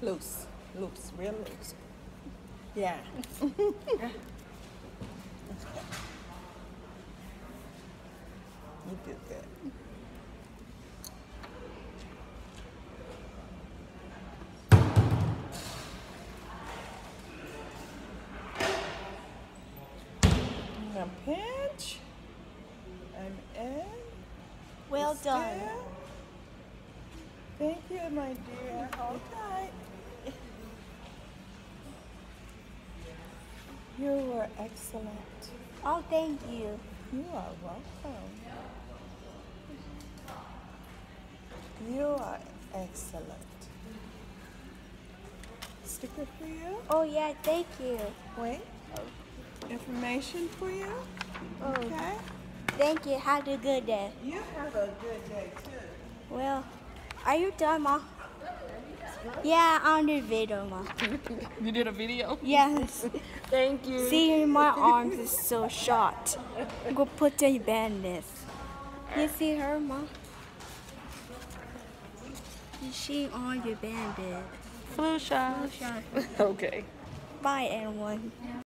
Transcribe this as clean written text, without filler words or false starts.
Loose, loose, real loose. Yeah. You did good. Now pinch. I'm in. Well Still. done. Thank you, my dear. Hold tight. You were excellent. Oh, thank you. You are welcome. You are excellent. Sticker for you. Oh, yeah, thank you. Wait. Information for you. Oh, Okay. thank you. Have a good day. You have a good day too. Well, are you done, Ma? Yeah, on the video, Ma. You did a video? Yes. Thank you. See, my arms is so short. Go put the bandage. You see her, Ma? She on your bandage. Flu shot. Flu shot. Okay. Bye, everyone.